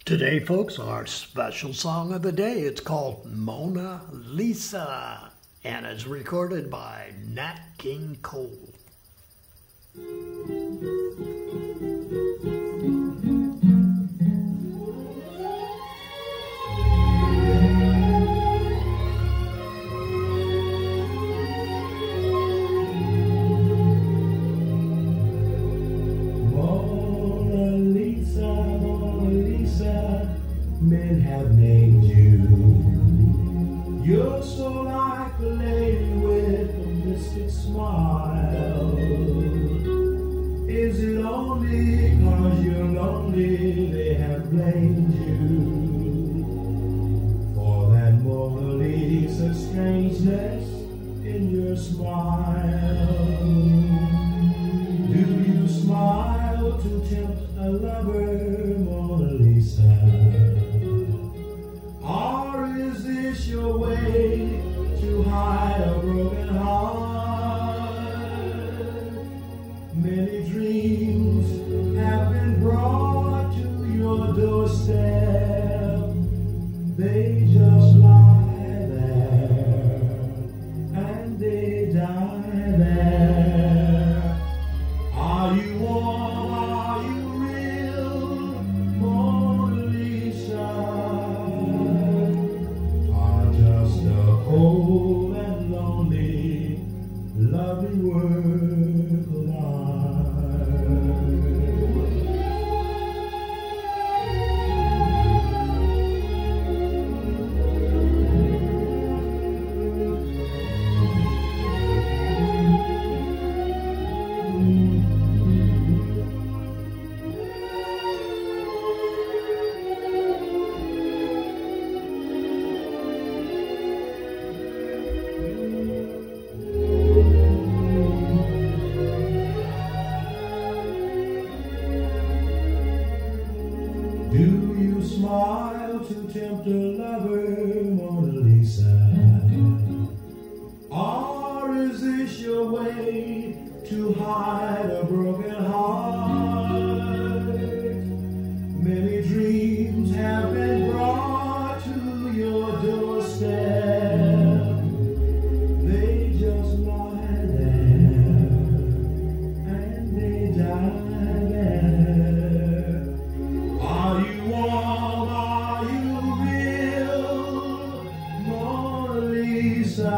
Today, folks, our special song of the day, it's called Mona Lisa, and it's recorded by Nat King Cole. Men have named you. You're so like a lady with a mystic smile. Is it only 'cause you're lonely they have blamed you for that Mona Lisa strangeness in your smile? Do you smile to tempt a lover, Mona Lisa? Your way to hide a broken heart. Many dreams have been brought to your doorstep. They just lie there and they die there. Are you warm? Are you real, Mona Lisa? Cold and lonely, lovely work of art. Do you smile to tempt a lover, Mona Lisa? Or is this your way to hide a broken heart? Many dreams have been brought to your doorstep. They just lie there and they die there. Are you warm? Are you real, Mona Lisa?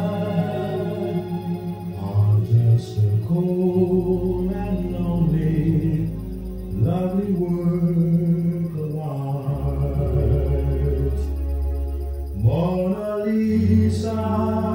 Or just a cold and lonely, lovely work of art? Mona Lisa.